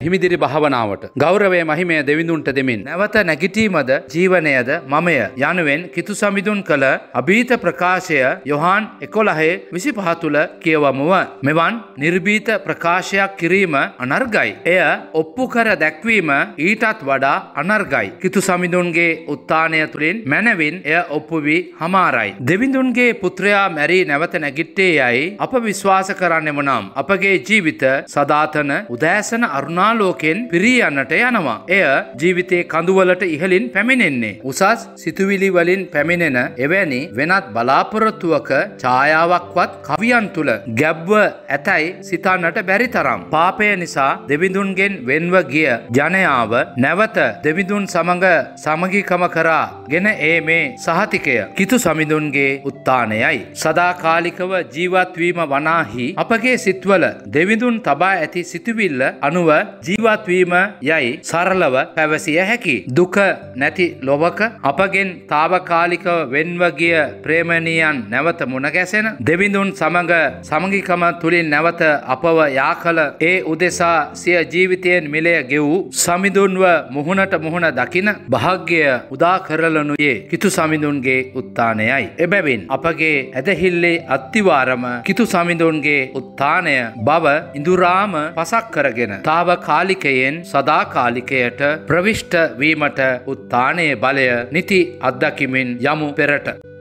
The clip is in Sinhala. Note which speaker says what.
Speaker 1: හිමිදිරි භාවනාවට ගෞරවය මහිමය දෙවිඳුන්ට දෙමින් නැවත නැගිටීමද ජීවනයද මමය යනුවෙන් කිතු සමිඳුන් කළ අභීත ප්‍රකාශය යොහාන් 11:25 තුල කියවමුව. මෙවන් නිර්භීත ප්‍රකාශයක් කිරීම අනර්ගයි. එය ඔප්පු කර දැක්වීම ඊටත් වඩා අනර්ගයි. කිතු සමිඳුන්ගේ උත්ථානය තුළින් මැනවින් එය ඔප්පු වී හමාරයි. දෙවිඳුන්ගේ පුත්‍රයා මැරී නැවත නැගිට්ටේ යයි අප විශ්වාස කරන්නෙමු නම් අපගේ ජීවිත සදාතන උදෑසන අරුණාලෝකෙන් පිරී යන්නට යනවා. එය ජීවිතයේ කඳුවලට ඉහළින් පැමිණෙන්නේ. උසස් සිතුවිලි වලින් පැමිණෙන එවැනි වෙනත් බලාපොරොත්තුවක ඡායාවක්වත් කවියන් තුල ගැබ්ව ඇතැයි සිතන්නට බැරි තරම්. පාපය නිසා දෙවිඳුන්ගෙන් වෙන්ව ගිය ජනයාව නැවත දෙවිඳුන් සමග සමගිකම කරා ගෙන මේ සහතිකය කිතු සමිඳුන්ගේ උත්ථානයයි. සදාකාලිකව ජීවත් වීම වනාහි අපගේ සිත්වල දෙවිඳුන් තබා ඇති සිතුවිල්ල අනුව ජීවත් වීම යයි සරලව පැවසිය හැකි. දුක නැති ලොවක අපගෙන් తాවකාලිකව වෙන්ව ගිය ප්‍රේමණීයන් නැවත මුණ ගැසෙන දෙවිඳුන් සමග සමගිකම තුලින් නැවත අපව යා කළ ඒ උදෙසා සිය ජීවිතයෙන් මිලය ගෙවූ සමිඳුන්ව මුහුණට මුහුණ දකින භාග්‍ය උදා කරලනුයේ කිතු සමිඳුන්ගේ උත්ථානයයි. එබැවින් අපගේ ඇදහිල්ලේ අත්තිවාරම කිතු සමිඳුන්ගේ උත්ථානය බව ඉඳුරාම පසක් කරගෙන తాවකාලිකයෙන් සදාකාලිකයට ප්‍රවිෂ්ඨ වීමට උත්ථානයේ බලය නිති අත්දකිමින් යමු පෙරට.